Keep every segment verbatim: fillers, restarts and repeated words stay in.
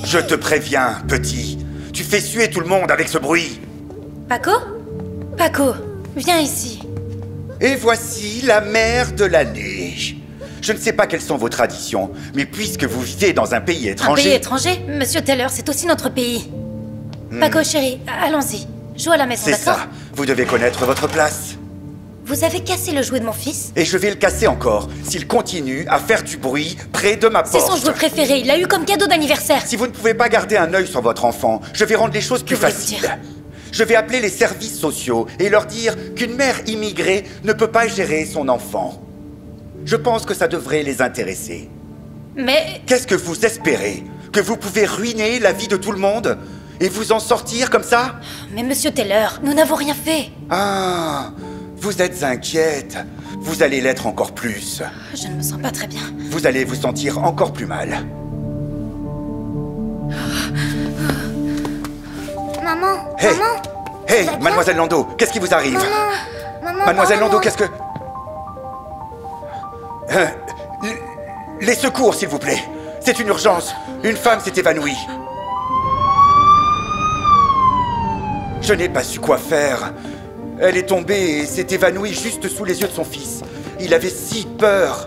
Je te préviens, petit. Tu fais suer tout le monde avec ce bruit. Paco? Paco, viens ici. Et voici la mère de la neige. Je ne sais pas quelles sont vos traditions, mais puisque vous vivez dans un pays étranger... Un pays étranger? Monsieur Taylor, c'est aussi notre pays. Hmm. Paco, chérie, allons-y. Joue à la maison, d'accord? C'est ça. Vous devez connaître votre place. Vous avez cassé le jouet de mon fils? Et je vais le casser encore, s'il continue à faire du bruit près de ma porte. C'est son jouet préféré, il l'a eu comme cadeau d'anniversaire. Si vous ne pouvez pas garder un œil sur votre enfant, je vais rendre les choses plus faciles. Je vais appeler les services sociaux et leur dire qu'une mère immigrée ne peut pas gérer son enfant. Je pense que ça devrait les intéresser. Mais... Qu'est-ce que vous espérez? Que vous pouvez ruiner la vie de tout le monde? Et vous en sortir comme ça? Mais monsieur Taylor, nous n'avons rien fait. Ah, vous êtes inquiète. Vous allez l'être encore plus. Je ne me sens pas très bien. Vous allez vous sentir encore plus mal. Maman, hey. maman. Hey, mademoiselle Lando, qu'est-ce qui vous arrive? Maman, maman, mademoiselle maman. Lando, qu'est-ce que... Euh, les secours, s'il vous plaît. C'est une urgence. Une femme s'est évanouie. Je n'ai pas su quoi faire. Elle est tombée et s'est évanouie juste sous les yeux de son fils. Il avait si peur.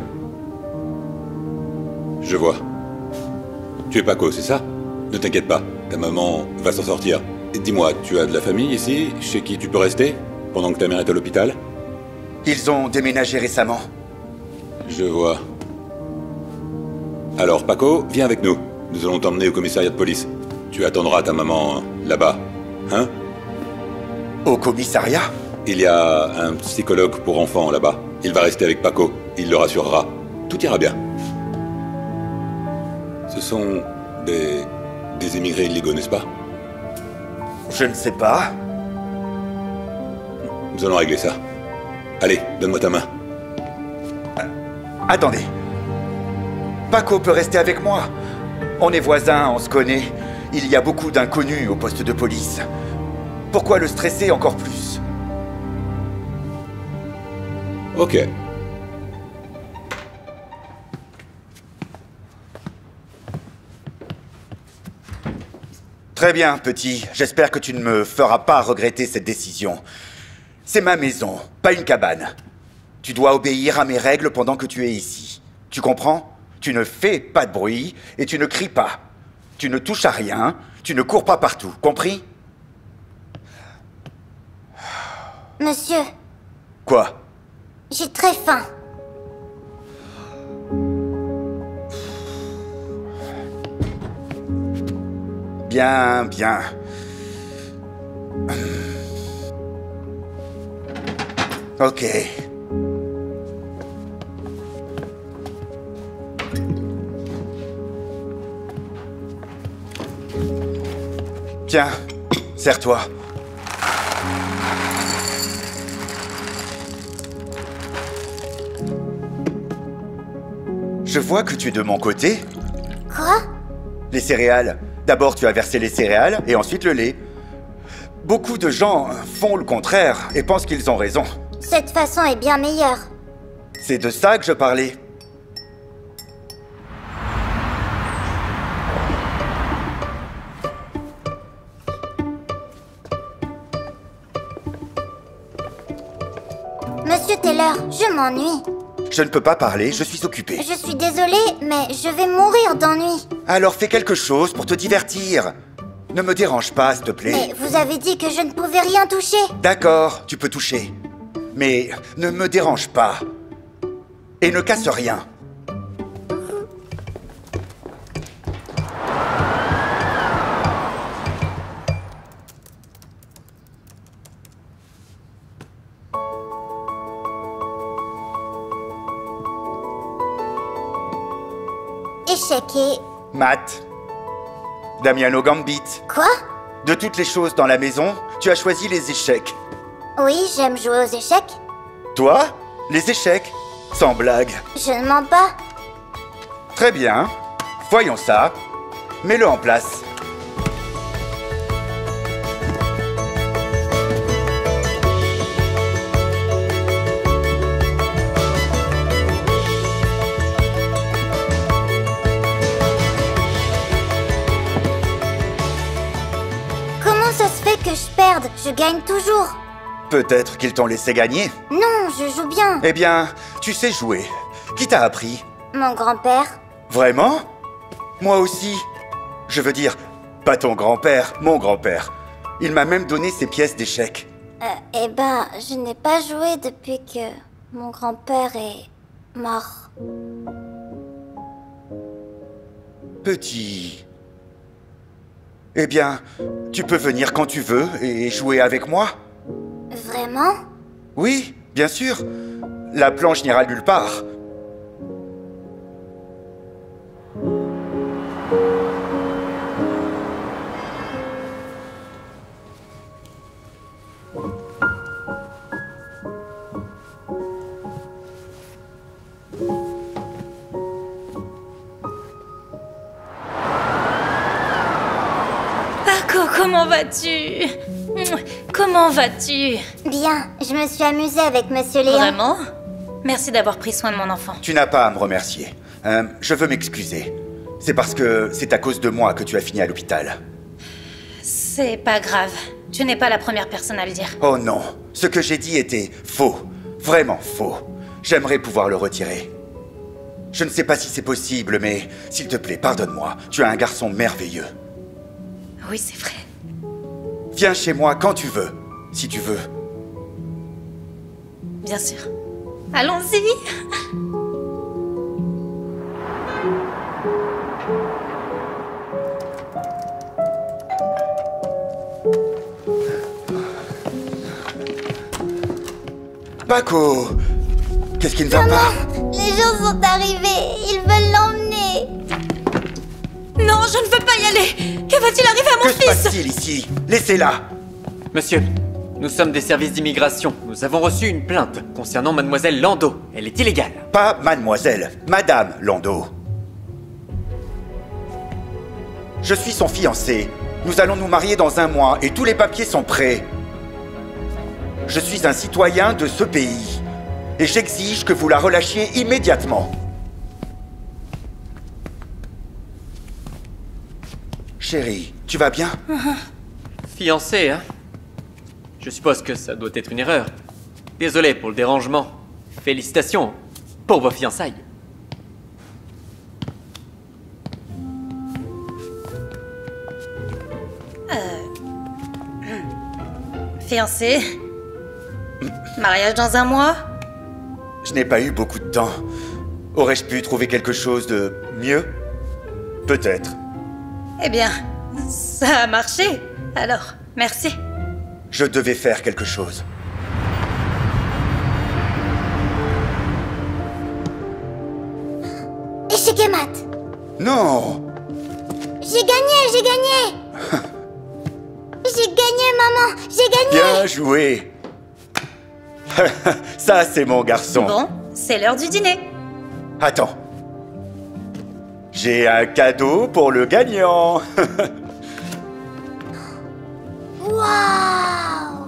Je vois. Tu es Paco, c'est ça? Ne t'inquiète pas, ta maman va s'en sortir. Dis-moi, tu as de la famille ici, chez qui tu peux rester, pendant que ta mère est à l'hôpital? Ils ont déménagé récemment. Je vois. Alors, Paco, viens avec nous. Nous allons t'emmener au commissariat de police. Tu attendras ta maman là-bas, hein? Au commissariat? Il y a un psychologue pour enfants là-bas. Il va rester avec Paco. Il le rassurera. Tout ira bien. Ce sont des... des émigrés illégaux, n'est-ce pas? Je ne sais pas. Nous allons régler ça. Allez, donne-moi ta main. Euh, attendez. Paco peut rester avec moi. On est voisins, on se connaît. Il y a beaucoup d'inconnus au poste de police. Pourquoi le stresser encore plus? Ok. Très bien, petit. J'espère que tu ne me feras pas regretter cette décision. C'est ma maison, pas une cabane. Tu dois obéir à mes règles pendant que tu es ici. Tu comprends? Tu ne fais pas de bruit et tu ne cries pas. Tu ne touches à rien, tu ne cours pas partout, compris? Monsieur. Quoi? J'ai très faim. Bien, bien. Ok. Tiens, serre-toi. Je vois que tu es de mon côté. Quoi? Les céréales. D'abord, tu as versé les céréales et ensuite le lait. Beaucoup de gens font le contraire et pensent qu'ils ont raison. Cette façon est bien meilleure. C'est de ça que je parlais. Monsieur Taylor, je m'ennuie. Je ne peux pas parler, je suis occupé. Je suis désolée, mais je vais mourir d'ennui. Alors fais quelque chose pour te divertir. Ne me dérange pas, s'il te plaît. Mais vous avez dit que je ne pouvais rien toucher. D'accord, tu peux toucher. Mais ne me dérange pas. Et ne casse rien. Échec et... Matt. Damiano Gambit. Quoi? De toutes les choses dans la maison, tu as choisi les échecs. Oui, j'aime jouer aux échecs. Toi? Les échecs? Sans blague. Je ne mens pas. Très bien. Voyons ça. Mets-le en place. Je gagne toujours. Peut-être qu'ils t'ont laissé gagner. Non, je joue bien. Eh bien, tu sais jouer. Qui t'a appris? Mon grand-père. Vraiment? Moi aussi. Je veux dire, pas ton grand-père, mon grand-père. Il m'a même donné ses pièces d'échecs. Euh, eh ben, je n'ai pas joué depuis que mon grand-père est mort. Petit... Eh bien, tu peux venir quand tu veux et jouer avec moi? Vraiment? Oui, bien sûr. La planche n'ira nulle part. Paco, comment vas-tu? Comment vas-tu? Bien, je me suis amusée avec Monsieur Léon. Vraiment? Merci d'avoir pris soin de mon enfant. Tu n'as pas à me remercier. Euh, je veux m'excuser. C'est parce que c'est à cause de moi que tu as fini à l'hôpital. C'est pas grave. Tu n'es pas la première personne à le dire. Oh non, ce que j'ai dit était faux. Vraiment faux. J'aimerais pouvoir le retirer. Je ne sais pas si c'est possible, mais s'il te plaît, pardonne-moi. Tu es un garçon merveilleux. Oui, c'est vrai. Viens chez moi quand tu veux, si tu veux. Bien sûr. Allons-y. Paco! Qu'est-ce qui ne va Maman, pas? les gens sont arrivés. Ils veulent l'emmener. Non, je ne veux pas y aller. Que va-t-il arriver à mon Que se fils? passe-t-il ici? Laissez-la! Monsieur, nous sommes des services d'immigration. Nous avons reçu une plainte concernant mademoiselle Lando. Elle est illégale. Pas mademoiselle, madame Lando. Je suis son fiancé. Nous allons nous marier dans un mois et tous les papiers sont prêts. Je suis un citoyen de ce pays. Et j'exige que vous la relâchiez immédiatement. Chérie, tu vas bien? Fiancé, hein? Je suppose que ça doit être une erreur. Désolé pour le dérangement. Félicitations pour vos fiançailles. Fiancé? Mariage dans un mois? Je n'ai pas eu beaucoup de temps. Aurais-je pu trouver quelque chose de mieux? Peut-être. Eh bien, ça a marché. Alors, merci. Je devais faire quelque chose. Échec et mat. Non! J'ai gagné, j'ai gagné. J'ai gagné, maman. J'ai gagné. Bien joué! Ça, c'est mon garçon. Bon, c'est l'heure du dîner. Attends. J'ai un cadeau pour le gagnant. Waouh.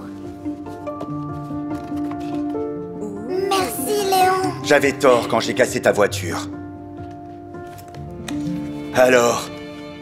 Merci, Léon. J'avais tort quand j'ai cassé ta voiture. Alors, on joue ?